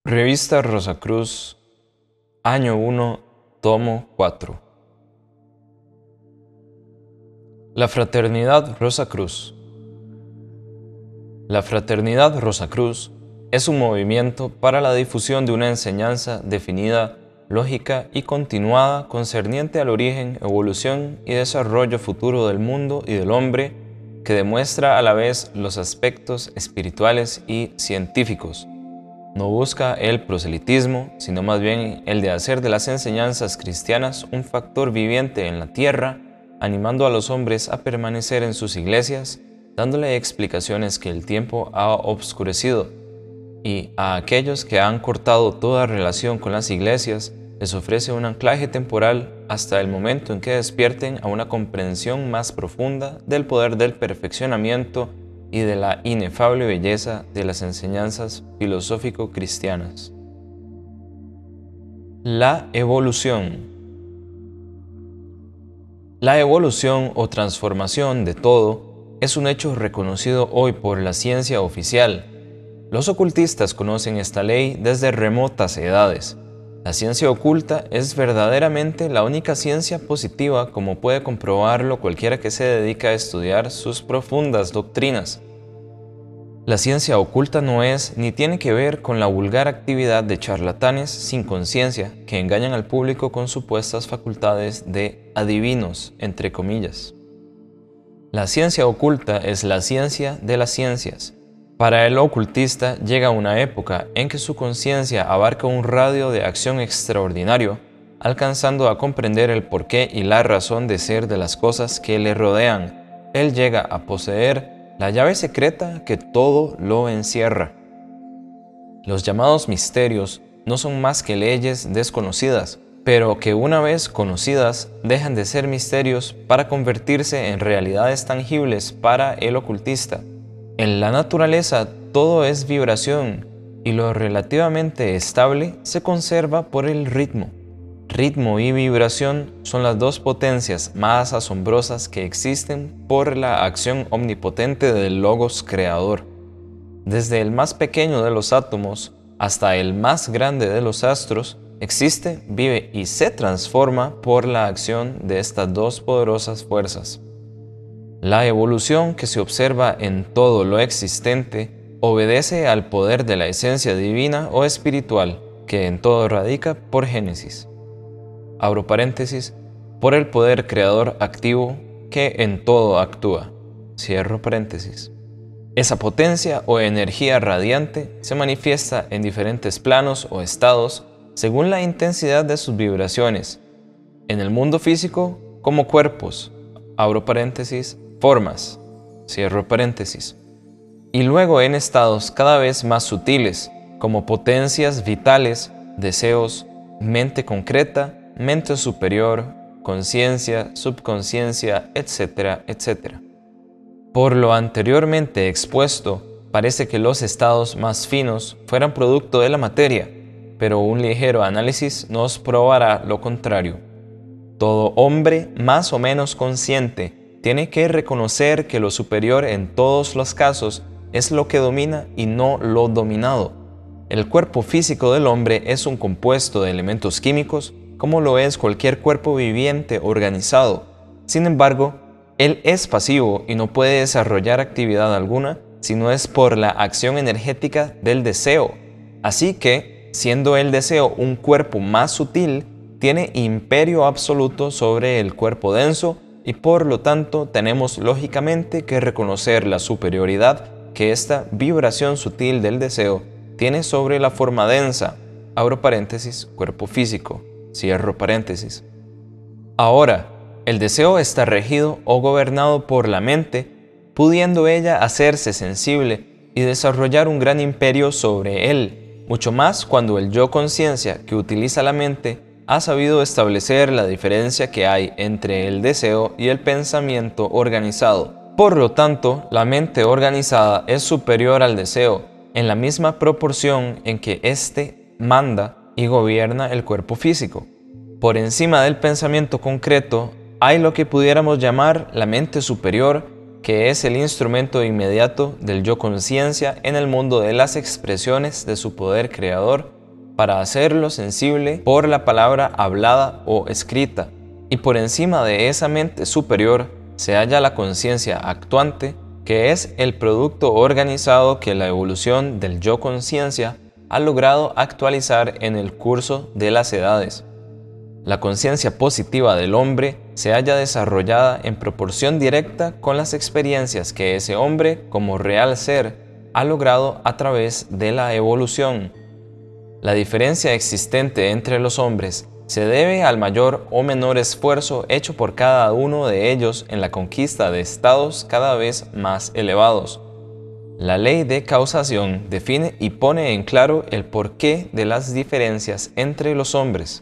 Revista Rosacruz, Año 1, Tomo 4. La Fraternidad Rosacruz. La Fraternidad Rosacruz es un movimiento para la difusión de una enseñanza definida, lógica y continuada concerniente al origen, evolución y desarrollo futuro del mundo y del hombre, que demuestra a la vez los aspectos espirituales y científicos. No busca el proselitismo, sino más bien el de hacer de las enseñanzas cristianas un factor viviente en la tierra, animando a los hombres a permanecer en sus iglesias, dándole explicaciones que el tiempo ha obscurecido, y a aquellos que han cortado toda relación con las iglesias les ofrece un anclaje temporal hasta el momento en que despierten a una comprensión más profunda del poder del perfeccionamiento y de la inefable belleza de las enseñanzas filosófico-cristianas. La evolución. La evolución o transformación de todo es un hecho reconocido hoy por la ciencia oficial. Los ocultistas conocen esta ley desde remotas edades. La ciencia oculta es verdaderamente la única ciencia positiva, como puede comprobarlo cualquiera que se dedica a estudiar sus profundas doctrinas. La ciencia oculta no es ni tiene que ver con la vulgar actividad de charlatanes sin conciencia que engañan al público con supuestas facultades de adivinos, entre comillas. La ciencia oculta es la ciencia de las ciencias. Para el ocultista llega una época en que su conciencia abarca un radio de acción extraordinario, alcanzando a comprender el porqué y la razón de ser de las cosas que le rodean. Él llega a poseer la llave secreta que todo lo encierra. Los llamados misterios no son más que leyes desconocidas, pero que una vez conocidas dejan de ser misterios para convertirse en realidades tangibles para el ocultista. En la naturaleza todo es vibración y lo relativamente estable se conserva por el ritmo. Ritmo y vibración son las dos potencias más asombrosas que existen por la acción omnipotente del Logos creador. Desde el más pequeño de los átomos hasta el más grande de los astros, existe, vive y se transforma por la acción de estas dos poderosas fuerzas. La evolución que se observa en todo lo existente obedece al poder de la esencia divina o espiritual, que en todo radica por génesis. Abro paréntesis, por el poder creador activo que en todo actúa. Cierro paréntesis. Esa potencia o energía radiante se manifiesta en diferentes planos o estados según la intensidad de sus vibraciones. En el mundo físico, como cuerpos, abro paréntesis, formas, cierro paréntesis. Y luego en estados cada vez más sutiles, como potencias vitales, deseos, mente concreta, mente superior, conciencia, subconsciencia, etcétera, etcétera. Por lo anteriormente expuesto, parece que los estados más finos fueran producto de la materia, pero un ligero análisis nos probará lo contrario. Todo hombre más o menos consciente tiene que reconocer que lo superior en todos los casos es lo que domina y no lo dominado. El cuerpo físico del hombre es un compuesto de elementos químicos, como lo es cualquier cuerpo viviente organizado. Sin embargo, él es pasivo y no puede desarrollar actividad alguna si no es por la acción energética del deseo. Así que, siendo el deseo un cuerpo más sutil, tiene imperio absoluto sobre el cuerpo denso y por lo tanto tenemos lógicamente que reconocer la superioridad que esta vibración sutil del deseo tiene sobre la forma densa, abro paréntesis, cuerpo físico, cierro paréntesis. Ahora, el deseo está regido o gobernado por la mente, pudiendo ella hacerse sensible y desarrollar un gran imperio sobre él, mucho más cuando el yo conciencia que utiliza la mente ha sabido establecer la diferencia que hay entre el deseo y el pensamiento organizado. Por lo tanto, la mente organizada es superior al deseo en la misma proporción en que éste manda y gobierna el cuerpo físico. Por encima del pensamiento concreto hay lo que pudiéramos llamar la mente superior, que es el instrumento inmediato del yo conciencia en el mundo de las expresiones de su poder creador para hacerlo sensible por la palabra hablada o escrita, y por encima de esa mente superior se halla la conciencia actuante, que es el producto organizado que la evolución del yo-conciencia ha logrado actualizar en el curso de las edades. La conciencia positiva del hombre se halla desarrollada en proporción directa con las experiencias que ese hombre, como real ser, ha logrado a través de la evolución. La diferencia existente entre los hombres se debe al mayor o menor esfuerzo hecho por cada uno de ellos en la conquista de estados cada vez más elevados. La ley de causación define y pone en claro el porqué de las diferencias entre los hombres.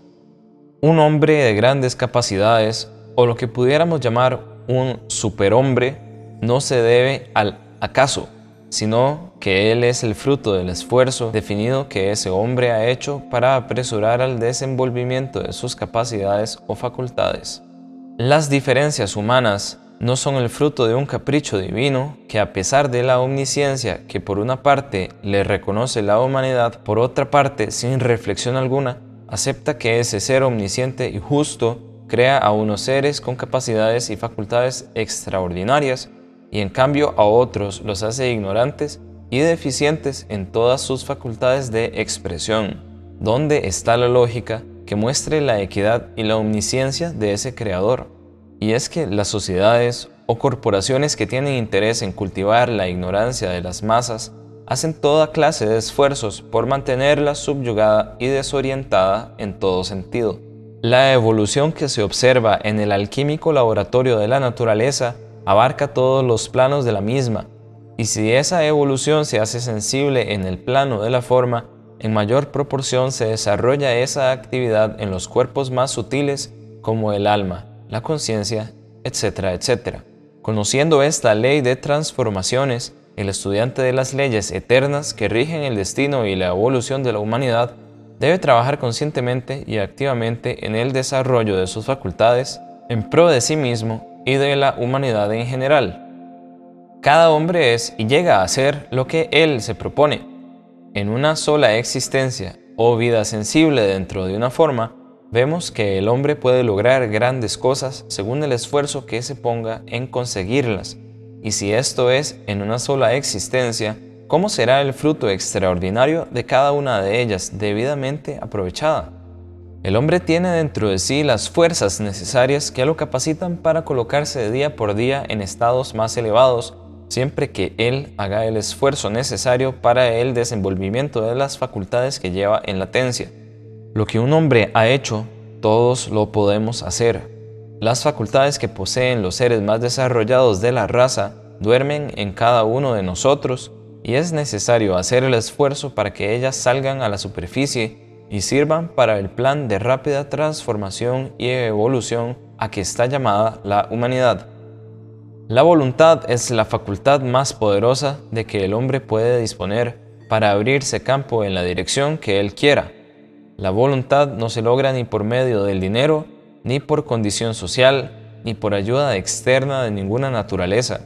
Un hombre de grandes capacidades, o lo que pudiéramos llamar un superhombre, no se debe al acaso, sino que él es el fruto del esfuerzo definido que ese hombre ha hecho para apresurar al desenvolvimiento de sus capacidades o facultades. Las diferencias humanas no son el fruto de un capricho divino que, a pesar de la omnisciencia que por una parte le reconoce la humanidad, por otra parte, sin reflexión alguna, acepta que ese ser omnisciente y justo crea a unos seres con capacidades y facultades extraordinarias y en cambio a otros los hace ignorantes y deficientes en todas sus facultades de expresión. ¿Dónde está la lógica que muestre la equidad y la omnisciencia de ese creador? Y es que las sociedades o corporaciones que tienen interés en cultivar la ignorancia de las masas hacen toda clase de esfuerzos por mantenerla subyugada y desorientada en todo sentido. La evolución que se observa en el alquímico laboratorio de la naturaleza abarca todos los planos de la misma, y si esa evolución se hace sensible en el plano de la forma, en mayor proporción se desarrolla esa actividad en los cuerpos más sutiles como el alma, la conciencia, etcétera, etcétera. Conociendo esta ley de transformaciones, el estudiante de las leyes eternas que rigen el destino y la evolución de la humanidad debe trabajar conscientemente y activamente en el desarrollo de sus facultades en pro de sí mismo y de la humanidad en general. Cada hombre es y llega a ser lo que él se propone. En una sola existencia o vida sensible dentro de una forma, vemos que el hombre puede lograr grandes cosas según el esfuerzo que se ponga en conseguirlas. Y si esto es en una sola existencia, ¿cómo será el fruto extraordinario de cada una de ellas debidamente aprovechada? El hombre tiene dentro de sí las fuerzas necesarias que lo capacitan para colocarse de día por día en estados más elevados, siempre que él haga el esfuerzo necesario para el desenvolvimiento de las facultades que lleva en latencia. Lo que un hombre ha hecho, todos lo podemos hacer. Las facultades que poseen los seres más desarrollados de la raza duermen en cada uno de nosotros y es necesario hacer el esfuerzo para que ellas salgan a la superficie y sirvan para el plan de rápida transformación y evolución a que está llamada la humanidad. La voluntad es la facultad más poderosa de que el hombre puede disponer para abrirse campo en la dirección que él quiera. La voluntad no se logra ni por medio del dinero, ni por condición social, ni por ayuda externa de ninguna naturaleza.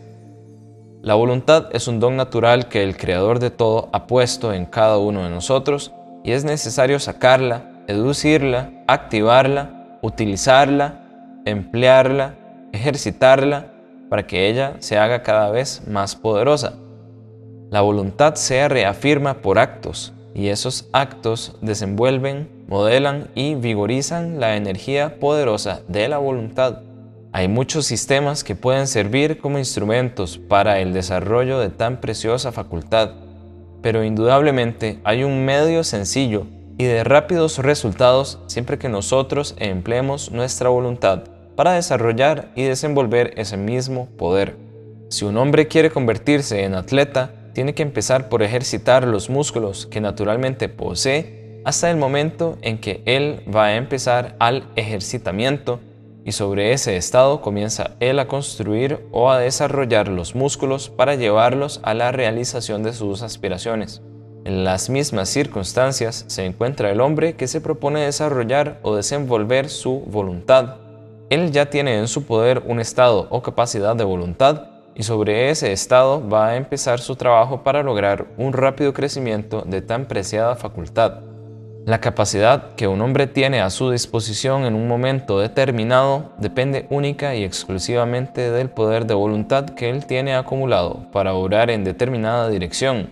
La voluntad es un don natural que el Creador de todo ha puesto en cada uno de nosotros y es necesario sacarla, educirla, activarla, utilizarla, emplearla, ejercitarla para que ella se haga cada vez más poderosa. La voluntad se reafirma por actos y esos actos desenvuelven, modelan y vigorizan la energía poderosa de la voluntad. Hay muchos sistemas que pueden servir como instrumentos para el desarrollo de tan preciosa facultad, pero indudablemente hay un medio sencillo y de rápidos resultados siempre que nosotros empleemos nuestra voluntad para desarrollar y desenvolver ese mismo poder. Si un hombre quiere convertirse en atleta, tiene que empezar por ejercitar los músculos que naturalmente posee hasta el momento en que él va a empezar al ejercitamiento y sobre ese estado comienza él a construir o a desarrollar los músculos para llevarlos a la realización de sus aspiraciones. En las mismas circunstancias se encuentra el hombre que se propone desarrollar o desenvolver su voluntad. Él ya tiene en su poder un estado o capacidad de voluntad y sobre ese estado va a empezar su trabajo para lograr un rápido crecimiento de tan preciada facultad. La capacidad que un hombre tiene a su disposición en un momento determinado depende única y exclusivamente del poder de voluntad que él tiene acumulado para obrar en determinada dirección.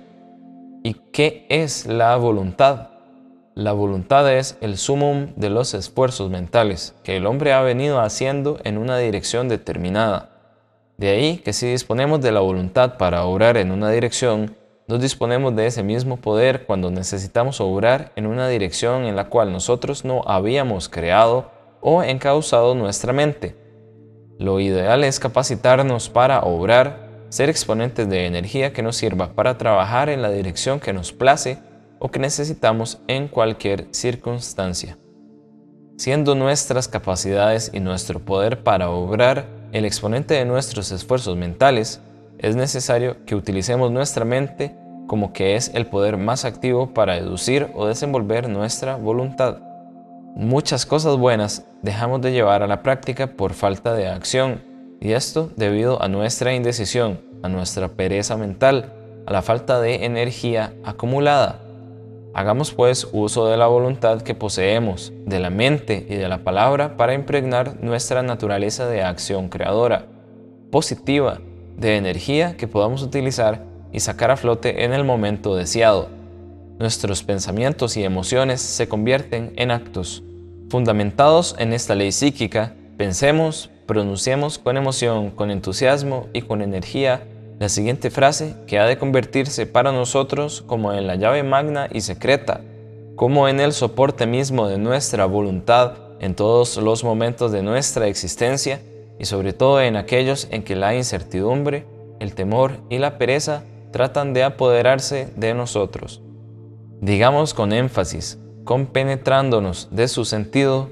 ¿Y qué es la voluntad? La voluntad es el sumum de los esfuerzos mentales que el hombre ha venido haciendo en una dirección determinada. De ahí que si disponemos de la voluntad para obrar en una dirección, nos disponemos de ese mismo poder cuando necesitamos obrar en una dirección en la cual nosotros no habíamos creado o encauzado nuestra mente. Lo ideal es capacitarnos para obrar, ser exponentes de energía que nos sirva para trabajar en la dirección que nos place o que necesitamos en cualquier circunstancia. Siendo nuestras capacidades y nuestro poder para obrar el exponente de nuestros esfuerzos mentales, es necesario que utilicemos nuestra mente como que es el poder más activo para deducir o desenvolver nuestra voluntad. Muchas cosas buenas dejamos de llevar a la práctica por falta de acción, y esto debido a nuestra indecisión, a nuestra pereza mental, a la falta de energía acumulada. Hagamos pues uso de la voluntad que poseemos, de la mente y de la palabra para impregnar nuestra naturaleza de acción creadora, positiva, de energía que podamos utilizar y sacar a flote en el momento deseado. Nuestros pensamientos y emociones se convierten en actos. Fundamentados en esta ley psíquica, pensemos, pronunciemos con emoción, con entusiasmo y con energía la siguiente frase que ha de convertirse para nosotros como en la llave magna y secreta, como en el soporte mismo de nuestra voluntad en todos los momentos de nuestra existencia y sobre todo en aquellos en que la incertidumbre, el temor y la pereza tratan de apoderarse de nosotros. Digamos con énfasis, compenetrándonos de su sentido: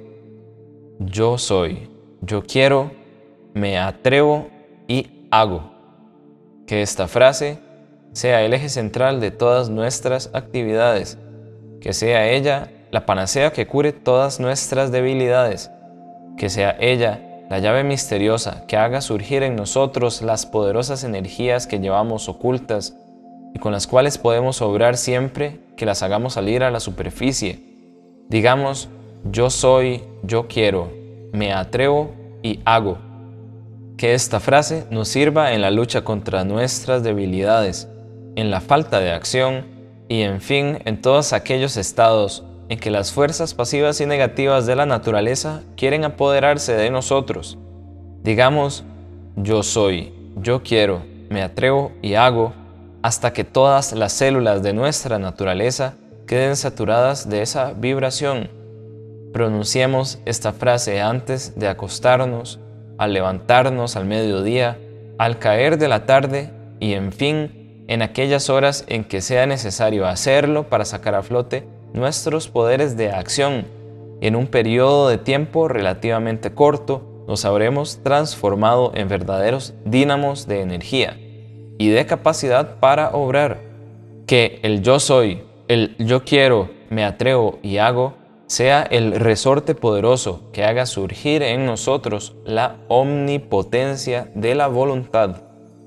yo soy, yo quiero, me atrevo y hago. Que esta frase sea el eje central de todas nuestras actividades, que sea ella la panacea que cure todas nuestras debilidades, que sea ella la llave misteriosa que haga surgir en nosotros las poderosas energías que llevamos ocultas y con las cuales podemos obrar siempre que las hagamos salir a la superficie. Digamos, yo soy, yo quiero, me atrevo y hago. Que esta frase nos sirva en la lucha contra nuestras debilidades, en la falta de acción y, en fin, en todos aquellos estados en que las fuerzas pasivas y negativas de la naturaleza quieren apoderarse de nosotros. Digamos, yo soy, yo quiero, me atrevo y hago, hasta que todas las células de nuestra naturaleza queden saturadas de esa vibración. Pronunciemos esta frase antes de acostarnos, al levantarnos al mediodía, al caer de la tarde y, en fin, en aquellas horas en que sea necesario hacerlo para sacar a flote nuestros poderes de acción. Y en un periodo de tiempo relativamente corto nos habremos transformado en verdaderos dínamos de energía y de capacidad para obrar. Que el yo soy, el yo quiero, me atrevo y hago sea el resorte poderoso que haga surgir en nosotros la omnipotencia de la voluntad.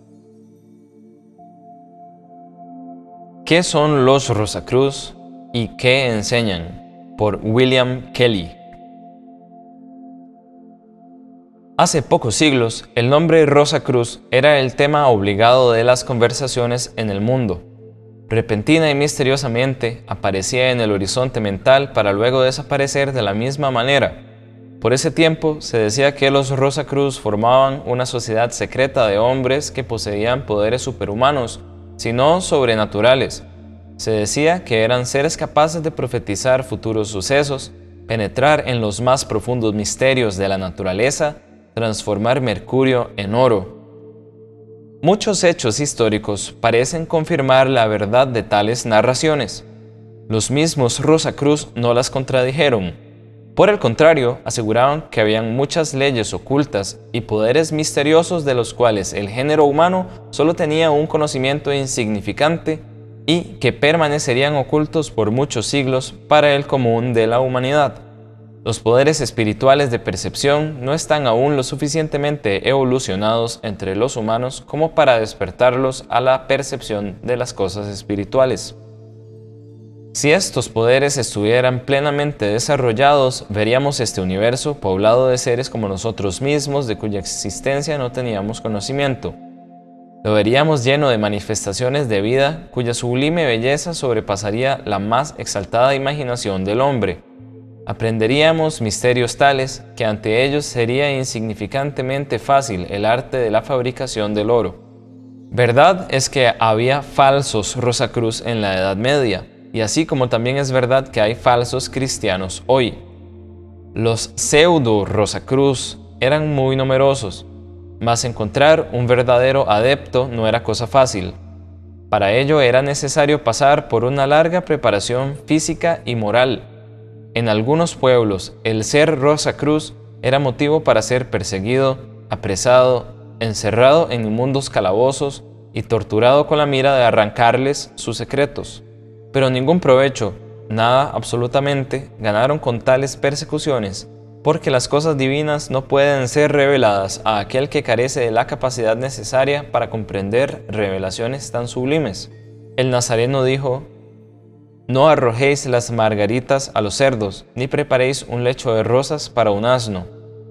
¿Qué son los Rosacruz y qué enseñan? Por William Kelly. Hace pocos siglos, el nombre Rosacruz era el tema obligado de las conversaciones en el mundo. Repentina y misteriosamente aparecía en el horizonte mental para luego desaparecer de la misma manera. Por ese tiempo se decía que los Rosacruz formaban una sociedad secreta de hombres que poseían poderes superhumanos, si no sobrenaturales. Se decía que eran seres capaces de profetizar futuros sucesos, penetrar en los más profundos misterios de la naturaleza, transformar mercurio en oro. Muchos hechos históricos parecen confirmar la verdad de tales narraciones. Los mismos Rosacruz no las contradijeron. Por el contrario, aseguraban que habían muchas leyes ocultas y poderes misteriosos de los cuales el género humano solo tenía un conocimiento insignificante y que permanecerían ocultos por muchos siglos para el común de la humanidad. Los poderes espirituales de percepción no están aún lo suficientemente evolucionados entre los humanos como para despertarlos a la percepción de las cosas espirituales. Si estos poderes estuvieran plenamente desarrollados, veríamos este universo poblado de seres como nosotros mismos, de cuya existencia no teníamos conocimiento. Lo veríamos lleno de manifestaciones de vida, cuya sublime belleza sobrepasaría la más exaltada imaginación del hombre. Aprenderíamos misterios tales que ante ellos sería insignificantemente fácil el arte de la fabricación del oro. Verdad es que había falsos Rosacruz en la Edad Media, y así como también es verdad que hay falsos cristianos hoy. Los pseudo Rosacruz eran muy numerosos, mas encontrar un verdadero adepto no era cosa fácil. Para ello era necesario pasar por una larga preparación física y moral. En algunos pueblos, el ser Rosacruz era motivo para ser perseguido, apresado, encerrado en inmundos calabozos y torturado con la mira de arrancarles sus secretos. Pero ningún provecho, nada absolutamente, ganaron con tales persecuciones, porque las cosas divinas no pueden ser reveladas a aquel que carece de la capacidad necesaria para comprender revelaciones tan sublimes. El Nazareno dijo: «No arrojéis las margaritas a los cerdos, ni preparéis un lecho de rosas para un asno».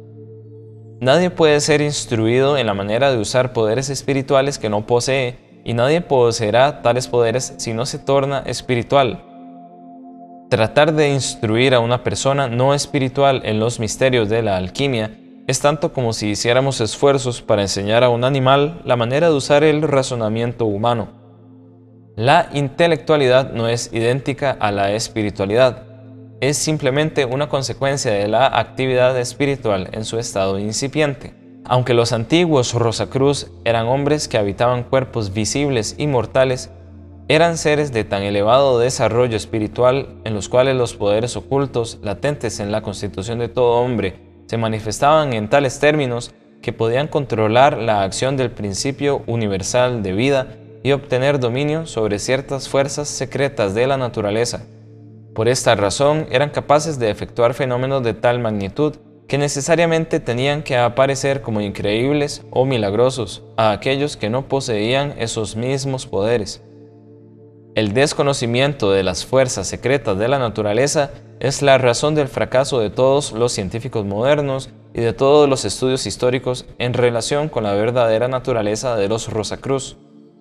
Nadie puede ser instruido en la manera de usar poderes espirituales que no posee, y nadie poseerá tales poderes si no se torna espiritual. Tratar de instruir a una persona no espiritual en los misterios de la alquimia es tanto como si hiciéramos esfuerzos para enseñar a un animal la manera de usar el razonamiento humano. La intelectualidad no es idéntica a la espiritualidad, es simplemente una consecuencia de la actividad espiritual en su estado incipiente. Aunque los antiguos Rosacruz eran hombres que habitaban cuerpos visibles y mortales, eran seres de tan elevado desarrollo espiritual en los cuales los poderes ocultos, latentes en la constitución de todo hombre, se manifestaban en tales términos que podían controlar la acción del principio universal de vida y obtener dominio sobre ciertas fuerzas secretas de la naturaleza. Por esta razón eran capaces de efectuar fenómenos de tal magnitud que necesariamente tenían que aparecer como increíbles o milagrosos a aquellos que no poseían esos mismos poderes. El desconocimiento de las fuerzas secretas de la naturaleza es la razón del fracaso de todos los científicos modernos y de todos los estudios históricos en relación con la verdadera naturaleza de los Rosacruz.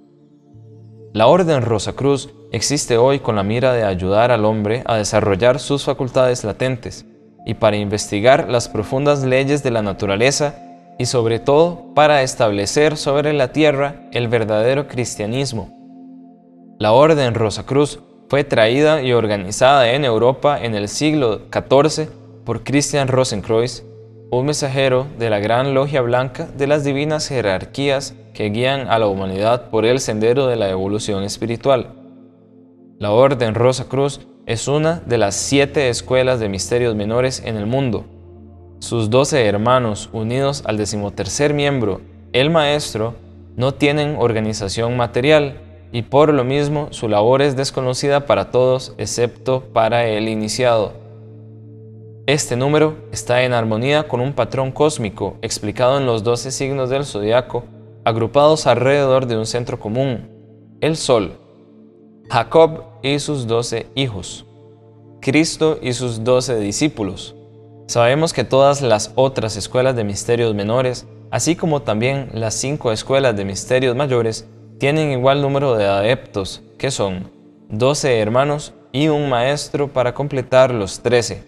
La Orden Rosacruz existe hoy con la mira de ayudar al hombre a desarrollar sus facultades latentes y para investigar las profundas leyes de la naturaleza y sobre todo para establecer sobre la tierra el verdadero cristianismo. La Orden Rosacruz fue traída y organizada en Europa en el siglo XIV por Christian Rosenkreuz, un mensajero de la Gran Logia Blanca de las divinas jerarquías que guían a la humanidad por el sendero de la evolución espiritual. La Orden Rosacruz es una de las 7 escuelas de misterios menores en el mundo. Sus 12 hermanos, unidos al 13º miembro, el Maestro, no tienen organización material y por lo mismo su labor es desconocida para todos excepto para el iniciado. Este número está en armonía con un patrón cósmico explicado en los 12 signos del zodiaco, agrupados alrededor de un centro común, el Sol, Jacob y sus 12 hijos, Cristo y sus 12 discípulos. Sabemos que todas las otras escuelas de misterios menores, así como también las 5 escuelas de misterios mayores, tienen igual número de adeptos, que son 12 hermanos y un maestro para completar los 13.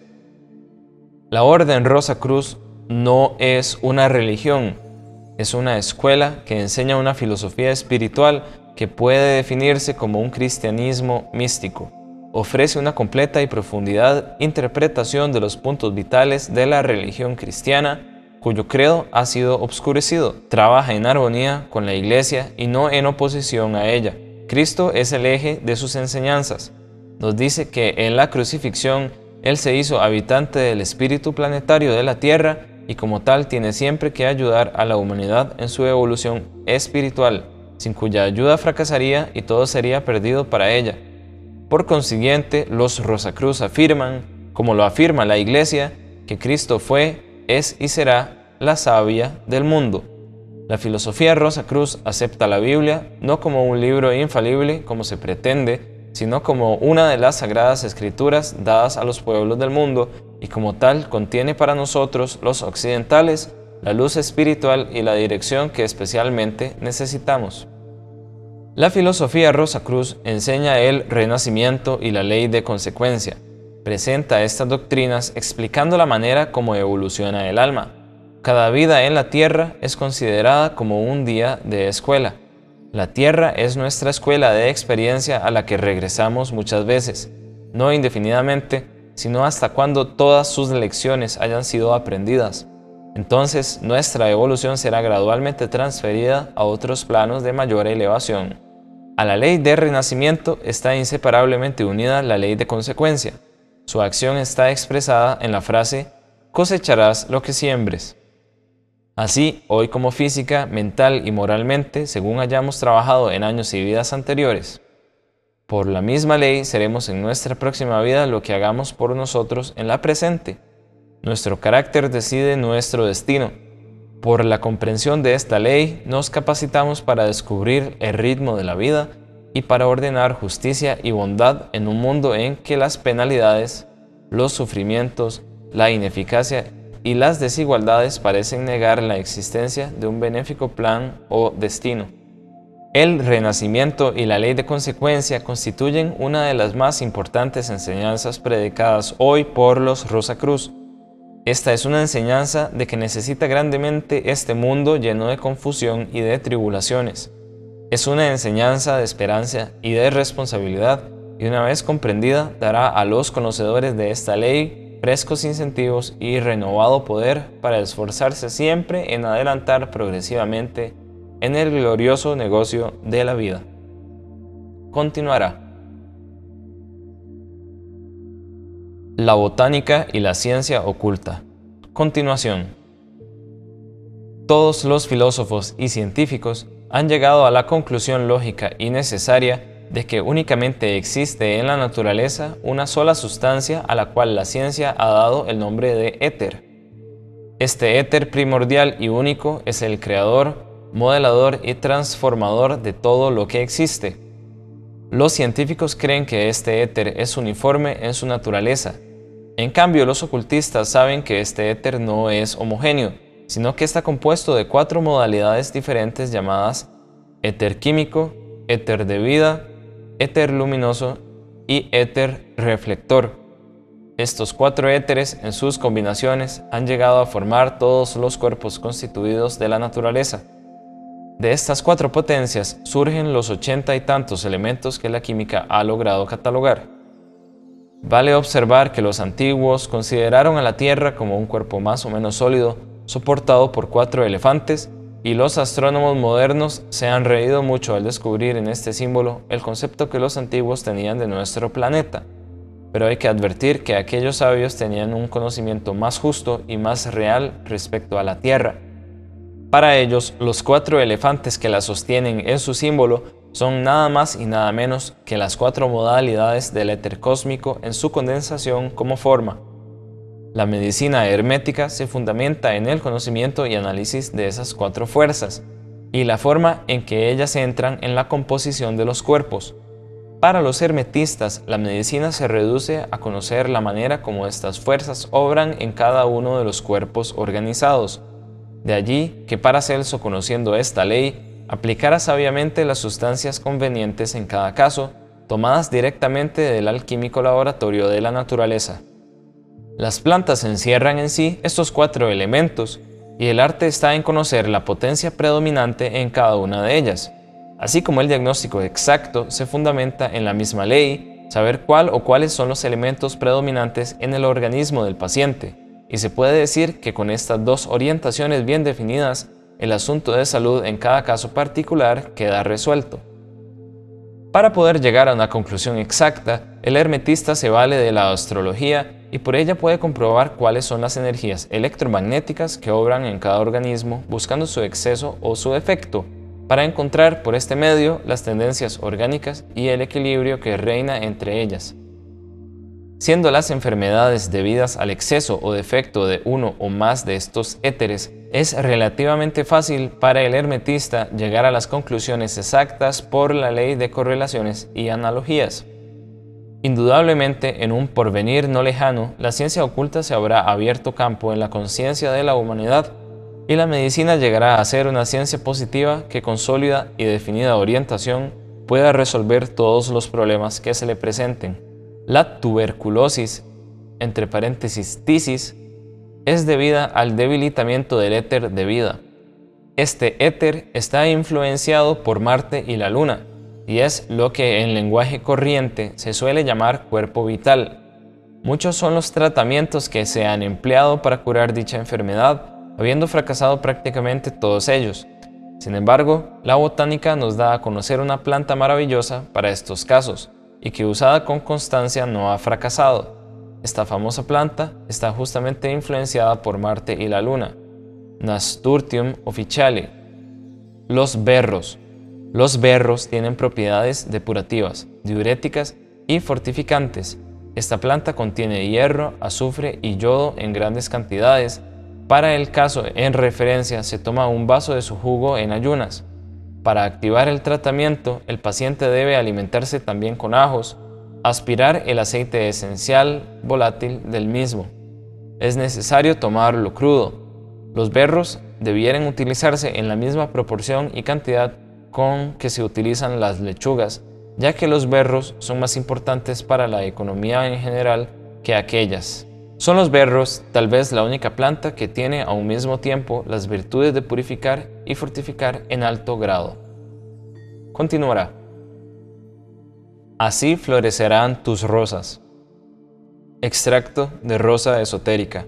La Orden Rosacruz no es una religión, es una escuela que enseña una filosofía espiritual que puede definirse como un cristianismo místico. Ofrece una completa y profundidad interpretación de los puntos vitales de la religión cristiana, cuyo credo ha sido obscurecido. Trabaja en armonía con la Iglesia y no en oposición a ella. Cristo es el eje de sus enseñanzas. Nos dice que en la crucifixión Él se hizo habitante del espíritu planetario de la Tierra y como tal tiene siempre que ayudar a la humanidad en su evolución espiritual, sin cuya ayuda fracasaría y todo sería perdido para ella. Por consiguiente, los Rosacruz afirman, como lo afirma la Iglesia, que Cristo fue, es y será la savia del mundo. La filosofía Rosacruz acepta la Biblia no como un libro infalible como se pretende, sino como una de las sagradas escrituras dadas a los pueblos del mundo, y como tal contiene para nosotros, los occidentales, la luz espiritual y la dirección que especialmente necesitamos. La filosofía Rosacruz enseña el renacimiento y la ley de consecuencia. Presenta estas doctrinas explicando la manera como evoluciona el alma. Cada vida en la tierra es considerada como un día de escuela. La tierra es nuestra escuela de experiencia a la que regresamos muchas veces, no indefinidamente, sino hasta cuando todas sus lecciones hayan sido aprendidas. Entonces, nuestra evolución será gradualmente transferida a otros planos de mayor elevación. A la ley de renacimiento está inseparablemente unida la ley de consecuencia. Su acción está expresada en la frase «cosecharás lo que siembres». Así, hoy como física, mental y moralmente, según hayamos trabajado en años y vidas anteriores, por la misma ley seremos en nuestra próxima vida lo que hagamos por nosotros en la presente. Nuestro carácter decide nuestro destino. Por la comprensión de esta ley, nos capacitamos para descubrir el ritmo de la vida y para ordenar justicia y bondad en un mundo en que las penalidades, los sufrimientos, la ineficacia y las desigualdades parecen negar la existencia de un benéfico plan o destino. El renacimiento y la ley de consecuencia constituyen una de las más importantes enseñanzas predicadas hoy por los Rosacruz. Esta es una enseñanza de que necesita grandemente este mundo lleno de confusión y de tribulaciones. Es una enseñanza de esperanza y de responsabilidad, y una vez comprendida, dará a los conocedores de esta ley frescos incentivos y renovado poder para esforzarse siempre en adelantar progresivamente en el glorioso negocio de la vida. Continuará. La botánica y la ciencia oculta. Continuación. Todos los filósofos y científicos han llegado a la conclusión lógica y necesaria de que únicamente existe en la naturaleza una sola sustancia a la cual la ciencia ha dado el nombre de éter. Este éter primordial y único es el creador, modelador y transformador de todo lo que existe. Los científicos creen que este éter es uniforme en su naturaleza. En cambio, los ocultistas saben que este éter no es homogéneo, sino que está compuesto de 4 modalidades diferentes llamadas éter químico, éter de vida, éter luminoso y éter reflector. Estos 4 éteres en sus combinaciones han llegado a formar todos los cuerpos constituidos de la naturaleza. De estas 4 potencias surgen los 80 y tantos elementos que la química ha logrado catalogar. Vale observar que los antiguos consideraron a la Tierra como un cuerpo más o menos sólido, soportado por 4 elefantes, y los astrónomos modernos se han reído mucho al descubrir en este símbolo el concepto que los antiguos tenían de nuestro planeta. Pero hay que advertir que aquellos sabios tenían un conocimiento más justo y más real respecto a la Tierra. Para ellos, los 4 elefantes que la sostienen en su símbolo son nada más y nada menos que las 4 modalidades del éter cósmico en su condensación como forma. La medicina hermética se fundamenta en el conocimiento y análisis de esas 4 fuerzas y la forma en que ellas entran en la composición de los cuerpos. Para los hermetistas, la medicina se reduce a conocer la manera como estas fuerzas obran en cada uno de los cuerpos organizados. De allí que Paracelso, conociendo esta ley, aplicara sabiamente las sustancias convenientes en cada caso, tomadas directamente del alquímico laboratorio de la naturaleza. Las plantas encierran en sí estos 4 elementos, y el arte está en conocer la potencia predominante en cada una de ellas. Así como el diagnóstico exacto se fundamenta en la misma ley, saber cuál o cuáles son los elementos predominantes en el organismo del paciente, y se puede decir que con estas 2 orientaciones bien definidas, el asunto de salud en cada caso particular queda resuelto. Para poder llegar a una conclusión exacta, el hermetista se vale de la astrología y por ella puede comprobar cuáles son las energías electromagnéticas que obran en cada organismo buscando su exceso o su efecto, para encontrar por este medio las tendencias orgánicas y el equilibrio que reina entre ellas. Siendo las enfermedades debidas al exceso o defecto de uno o más de estos éteres, es relativamente fácil para el hermetista llegar a las conclusiones exactas por la ley de correlaciones y analogías. Indudablemente, en un porvenir no lejano, la ciencia oculta se habrá abierto campo en la conciencia de la humanidad y la medicina llegará a ser una ciencia positiva que con sólida y definida orientación pueda resolver todos los problemas que se le presenten. La tuberculosis, entre paréntesis tisis, es debida al debilitamiento del éter de vida. Este éter está influenciado por Marte y la Luna, y es lo que en lenguaje corriente se suele llamar cuerpo vital. Muchos son los tratamientos que se han empleado para curar dicha enfermedad, habiendo fracasado prácticamente todos ellos. Sin embargo, la botánica nos da a conocer una planta maravillosa para estos casos, y que usada con constancia no ha fracasado. Esta famosa planta está justamente influenciada por Marte y la Luna. Nasturtium officinalis. Los berros. Los berros tienen propiedades depurativas, diuréticas y fortificantes. Esta planta contiene hierro, azufre y yodo en grandes cantidades. Para el caso en referencia se toma un vaso de su jugo en ayunas. Para activar el tratamiento, el paciente debe alimentarse también con ajos, aspirar el aceite esencial volátil del mismo. Es necesario tomarlo crudo. Los berros debieran utilizarse en la misma proporción y cantidad con que se utilizan las lechugas, ya que los berros son más importantes para la economía en general que aquellas. Son los berros tal vez la única planta que tiene a un mismo tiempo las virtudes de purificar y fortificar en alto grado. Continuará. Así florecerán tus rosas. Extracto de rosa esotérica.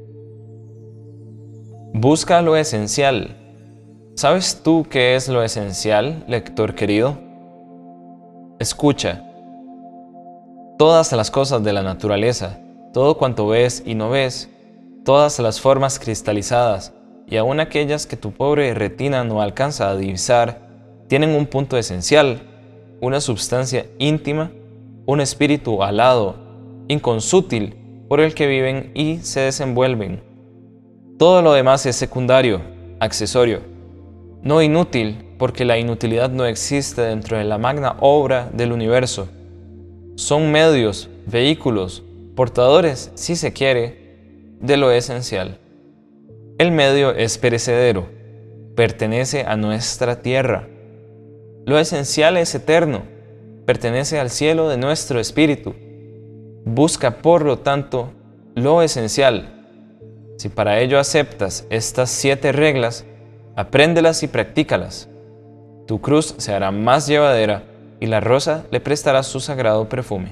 Busca lo esencial. ¿Sabes tú qué es lo esencial, lector querido? Escucha. Todas las cosas de la naturaleza, todo cuanto ves y no ves, todas las formas cristalizadas y aun aquellas que tu pobre retina no alcanza a divisar, tienen un punto esencial, una substancia íntima, un espíritu alado, inconsútil, por el que viven y se desenvuelven. Todo lo demás es secundario, accesorio. No inútil, porque la inutilidad no existe dentro de la magna obra del universo. Son medios, vehículos, portadores, si se quiere, de lo esencial. El medio es perecedero, pertenece a nuestra tierra. Lo esencial es eterno, pertenece al cielo de nuestro espíritu. Busca, por lo tanto, lo esencial. Si para ello aceptas estas 7 reglas, apréndelas y practícalas. Tu cruz se hará más llevadera y la rosa le prestará su sagrado perfume.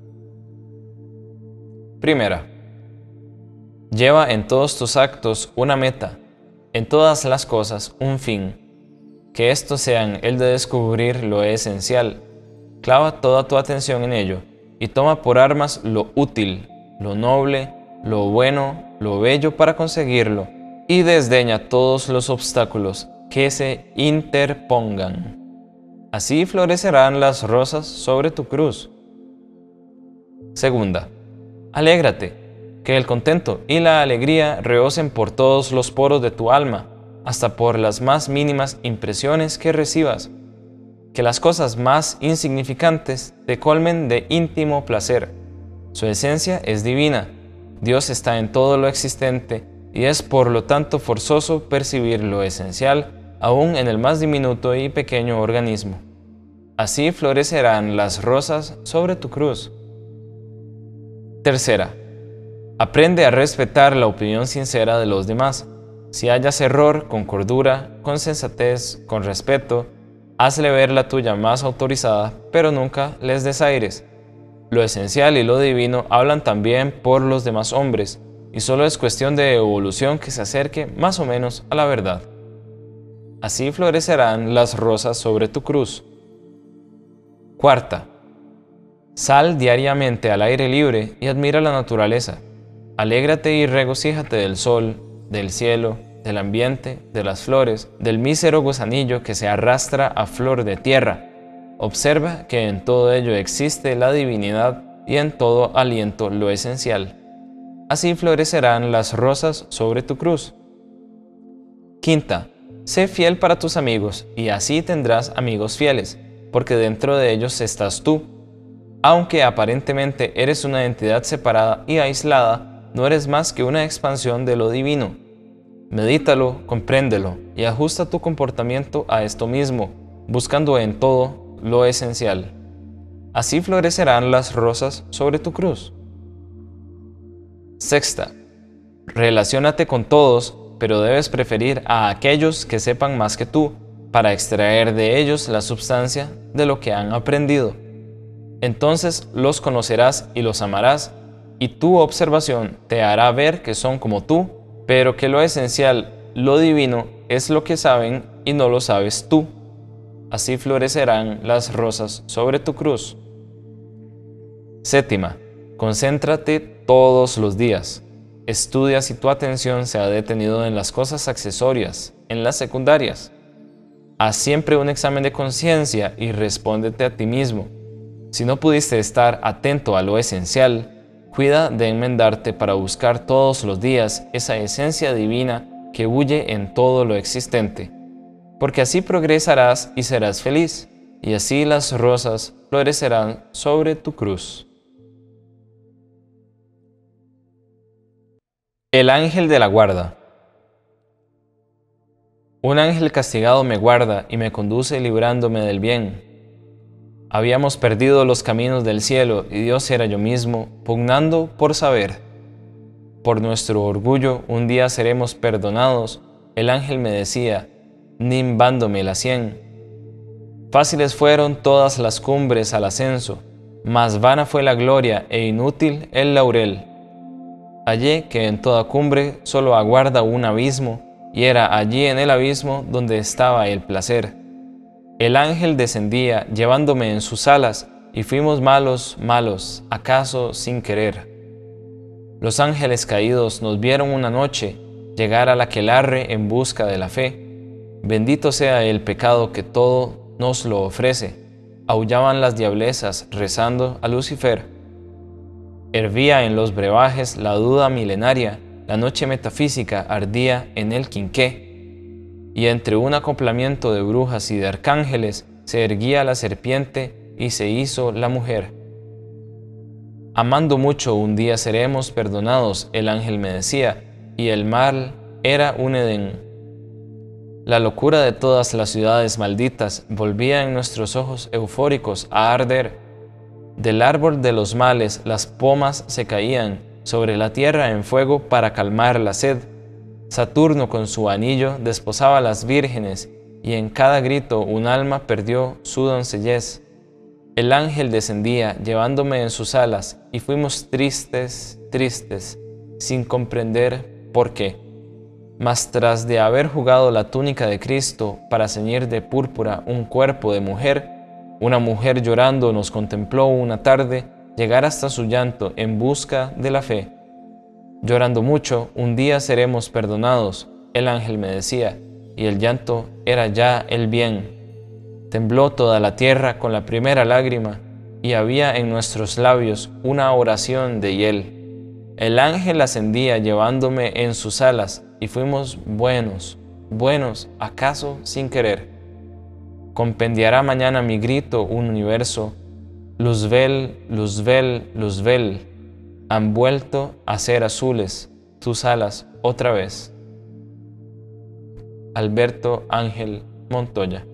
Primera. Lleva en todos tus actos una meta, en todas las cosas un fin. Que estos sean el de descubrir lo esencial. Clava toda tu atención en ello y toma por armas lo útil, lo noble, lo bueno, lo bello para conseguirlo, y desdeña todos los obstáculos que se interpongan. Así florecerán las rosas sobre tu cruz. Segunda. Alégrate, que el contento y la alegría rebosen por todos los poros de tu alma, hasta por las más mínimas impresiones que recibas. Que las cosas más insignificantes te colmen de íntimo placer. Su esencia es divina. Dios está en todo lo existente y es por lo tanto forzoso percibir lo esencial aún en el más diminuto y pequeño organismo. Así florecerán las rosas sobre tu cruz. Tercera. Aprende a respetar la opinión sincera de los demás. Si hallas error, con cordura, con sensatez, con respeto, hazle ver la tuya más autorizada, pero nunca les des aires. Lo esencial y lo divino hablan también por los demás hombres, y solo es cuestión de evolución que se acerque más o menos a la verdad. Así florecerán las rosas sobre tu cruz. Cuarta. Sal diariamente al aire libre y admira la naturaleza. Alégrate y regocíjate del sol, del cielo, del ambiente, de las flores, del mísero gusanillo que se arrastra a flor de tierra. Observa que en todo ello existe la divinidad y en todo aliento lo esencial. Así florecerán las rosas sobre tu cruz. Quinta. Sé fiel para tus amigos y así tendrás amigos fieles, porque dentro de ellos estás tú. Aunque aparentemente eres una entidad separada y aislada, no eres más que una expansión de lo divino. Medítalo, compréndelo y ajusta tu comportamiento a esto mismo, buscando en todo lo esencial. Así florecerán las rosas sobre tu cruz. Sexta, relaciónate con todos, pero debes preferir a aquellos que sepan más que tú, para extraer de ellos la substancia de lo que han aprendido. Entonces los conocerás y los amarás, y tu observación te hará ver que son como tú, pero que lo esencial, lo divino, es lo que saben y no lo sabes tú. Así florecerán las rosas sobre tu cruz. Séptima, concéntrate todos los días. Estudia si tu atención se ha detenido en las cosas accesorias, en las secundarias. Haz siempre un examen de conciencia y respóndete a ti mismo. Si no pudiste estar atento a lo esencial, cuida de enmendarte para buscar todos los días esa esencia divina que huye en todo lo existente, porque así progresarás y serás feliz, y así las rosas florecerán sobre tu cruz. El ángel de la guarda. Un ángel castigado me guarda y me conduce librándome del bien. Habíamos perdido los caminos del cielo y Dios era yo mismo, pugnando por saber. Por nuestro orgullo un día seremos perdonados, el ángel me decía, nimbándome la sien. Fáciles fueron todas las cumbres al ascenso, mas vana fue la gloria e inútil el laurel. Hallé que en toda cumbre solo aguarda un abismo, y era allí en el abismo donde estaba el placer. El ángel descendía llevándome en sus alas, y fuimos malos, acaso sin querer. Los ángeles caídos nos vieron una noche llegar al aquelarre en busca de la fe. Bendito sea el pecado que todo nos lo ofrece. Aullaban las diablezas rezando a Lucifer. Hervía en los brebajes la duda milenaria, la noche metafísica ardía en el quinqué, y entre un acoplamiento de brujas y de arcángeles se erguía la serpiente y se hizo la mujer. Amando mucho un día seremos perdonados, el ángel me decía, y el mal era un Edén. La locura de todas las ciudades malditas volvía en nuestros ojos eufóricos a arder. Del árbol de los males las pomas se caían sobre la tierra en fuego para calmar la sed. Saturno con su anillo desposaba a las vírgenes y en cada grito un alma perdió su doncellez. El ángel descendía llevándome en sus alas y fuimos tristes, sin comprender por qué. Mas tras de haber jugado la túnica de Cristo para ceñir de púrpura un cuerpo de mujer, una mujer llorando nos contempló una tarde llegar hasta su llanto en busca de la fe. Llorando mucho, un día seremos perdonados, el ángel me decía, y el llanto era ya el bien. Tembló toda la tierra con la primera lágrima, y había en nuestros labios una oración de hiel. El ángel ascendía llevándome en sus alas, y fuimos buenos, acaso sin querer. Compendiará mañana mi grito un universo, Luzbel, Luzbel, Luzbel, han vuelto a ser azules tus alas otra vez. Alberto Ángel Montoya.